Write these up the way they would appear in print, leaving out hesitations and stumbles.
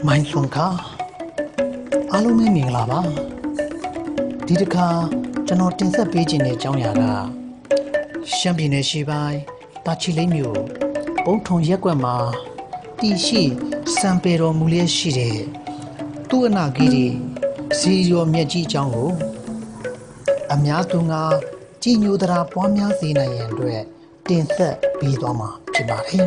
မိုင်းဆွန်ခါအားလုံးပဲမင်္ဂလာပါဒီတစ်ခါကျွန်တော်တင်ဆက်ပေးခြင်းတဲ့အကြောင်းအရာကရှမ်းပြည်နယ်ရှေ့ပိုင်းတာချီလိတ်မြို့ဘုံထုံရက်ကွက်မှာတည်ရှိစံပေတော်မူလျက်ရှိတဲ့သူ့အနာဂီရီဇီရောမြက်ကြီးအကြောင်းကိုအများသူငါကြည်ညိုသရာပွားများစေနိုင်ရန်အတွက်တင်ဆက်ပေးသွားမှာဖြစ်ပါတယ်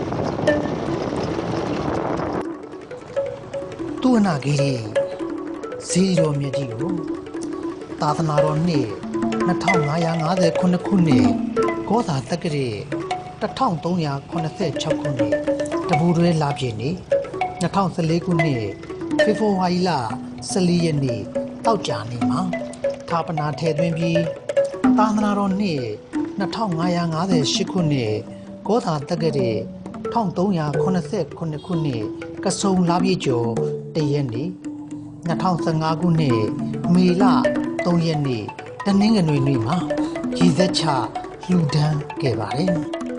သူ့အနာဂီရီဇီရောမြက်ကြီးကိုသာသနာတော်နှစ်2559ခုနှစ်ဂောသာတက္ကရာ1386ခုနှစ်တပူတွဲလာပြည့်နေ့2014ခုနှစ်ဖေဖော်ဝါရီလ14ရက်နေ့တောက်ကြနေ့မှာဌာပနာထည့်သွင်းပြီးသာသနာတော်နှစ်2558ခုနှစ်ဂောသာတက္ကရာ1389ခုနှစ်ကဆုံလာပြည့်ကျော်တရက်နေ့2015ခုနှစ်မေလ3ရက်နေ့တနင်္ဂနွေနေ့မှာရည်သက်ချလှူဒန်းခဲ့ပါတယ်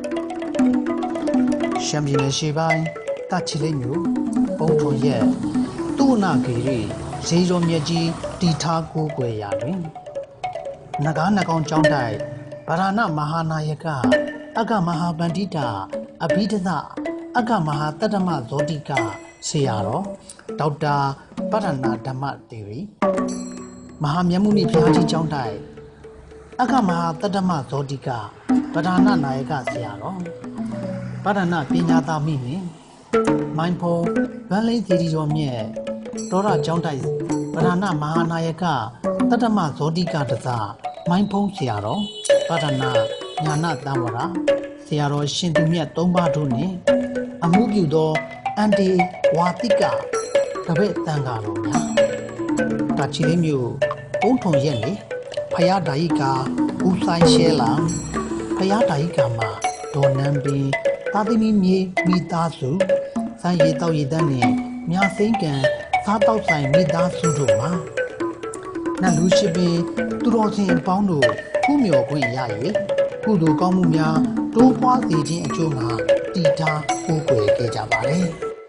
ရှမ်းပြည်နယ်ရှေ့ပိုင်းတာချီလိတ်မြို့ဘုံထုံရက်သူ့အနာဂီရီဇေယျမြတ်ကြီးတီထားကိုးကွယ်ရာတွင်နဂါးနှကောင်ကျောင်းတိုက်ဗရဏမဟာနာယကအဂမဟာဗန္တိတာအဘိဓဒအဂမဟာတတ္တမဇောတိကဆရာတော်ဒေါက်တာပရဏဓမ္မတေရီမဟာမြတ်မုနိဘုရားကြီးကျောင်းတိုက်အဂမဟာတတ္တမဇောတိကဗရဏနာယကဆရာတော်ပရဏပညာသာမိနှင့်မိုင်းဖုံဗန်းလိန်သီရီတော်မြတ်တောရကျောင်းတိုက်ဗရဏမဟာနာယကတတ္တမဇောတိကတသမိုင်းဖုံဆရာတော်ပရဏညာနာတံဝရဆရာတော်ရှင်သူမြတ်၃ပါးတို့နှင့်အမှုပြုသောအန်တီဝါတိကတပည့်တန်ဃာတော်များတာချီလိတ်မြို့ဘုံထုံရက်နေဖယားဒါယိကာဦးဆိုင်ရှဲလာဖယားဒါယိကာမှာဒေါ်နန်းပင်သာသမီမြေမိသားစုစံရည်တောက်ရည်တန်းနှင့်မြာစိမ့်ကံစားတောက်ဆိုင်မိသားစုတို့မှာနတ်လူရှိပင်သူတော်စင်အပေါင်းတို့ခုမြော်ခွင့်ရ၍ကုသိုလ်ကောင်းမှုများတိုးပွားစေခြင်းအကျိုးမှာတည်ထားကိုးကွယ်ခဲ့ကြပါတယ်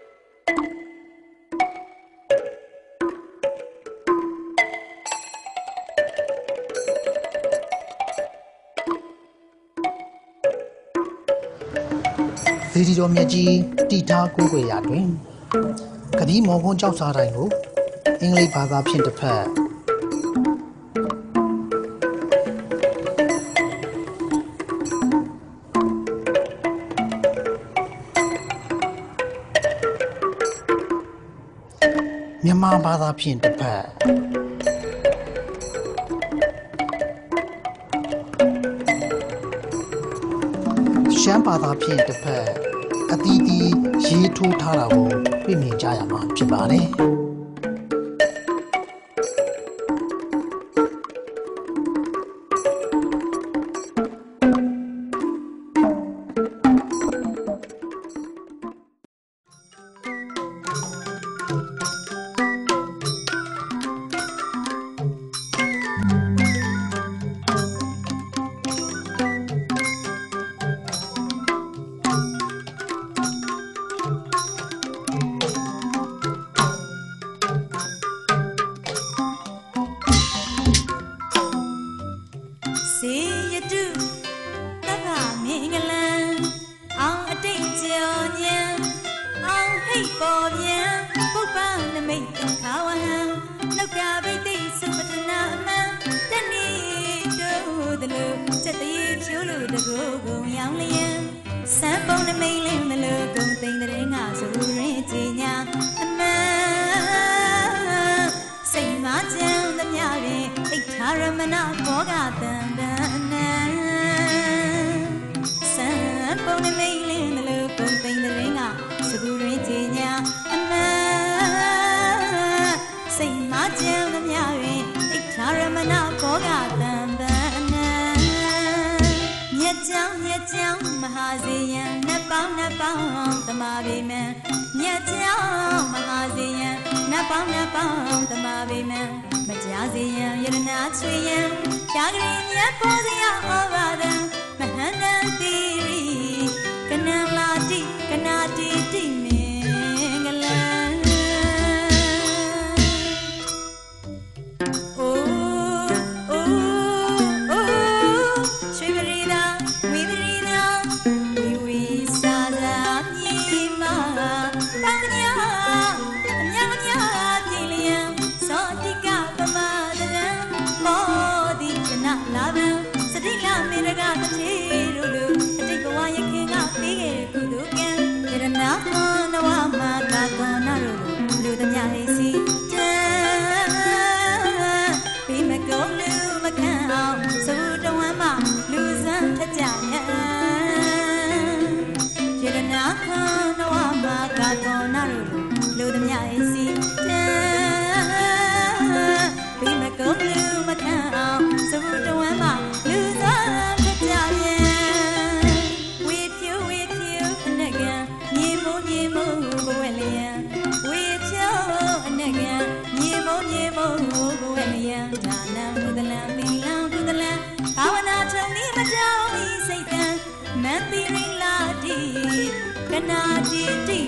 ဇီဒီတော်မြတ်ကြီးတီထားကိုးကွယ်ရာတွင်ကတိမော်ကွန်းကြောက်စားတိုင်းကိုအင်္ဂလိပ်ဘာသာဖြင့်တစ်ဖက်မြန်မာဘာသာဖြင့်တစ်ဖက်ရှမ်းဘာသာဖြင့်တစ်ဖက်အသီးသီးရေးထိုးထားတာကိုတွေ့မြင်ကြရမှာဖြစ်ပါတယ်ကနာလာတိကနာတိတိမင်္ဂလာ the Yaisi, be my go blue, my cow, so the one lose up the giant. With you, and again, Nemo, William. With you, and again, Nemo, William. Nana, to the land, belong to the land. I want to leave a job, say that, man be ladi, canadi,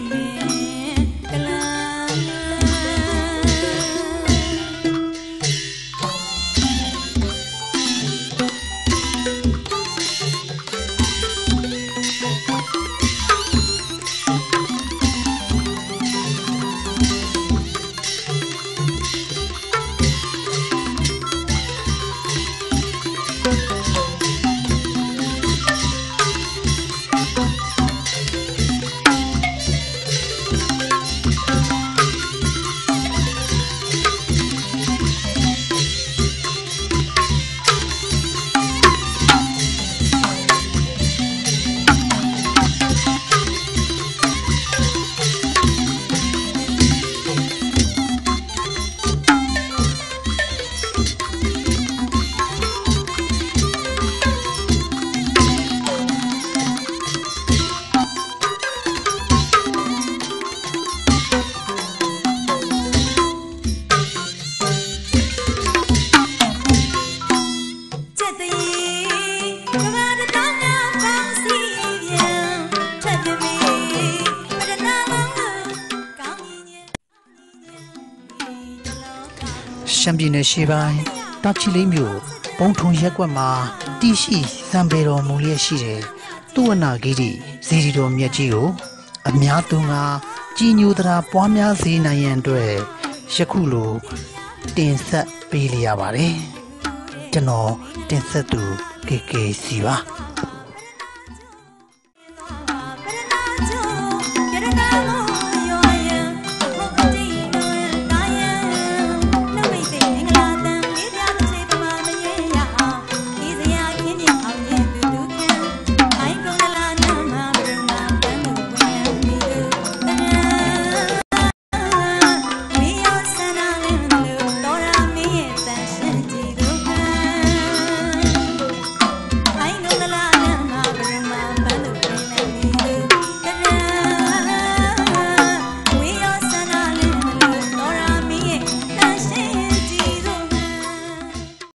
ရှမ်းပြည်နယ်ရှေ့ပိုင်းတာချီလိမ့်မြို့ပုံထုံရက်ကွက်မှာတီရှိစံပေတော်မူလျက်ရှိတဲ့သူဝနာဂီရီဇီရီတော်မြတ်ကြီးကိုအများသူငါကြီးညိုသရာပွားများစေနိုင်ရန်အတွက်ယခုလိုတင်ဆက်ပေးလျရပါတယ်ကျွန်တော်တင်ဆက်သူ KK စီပါ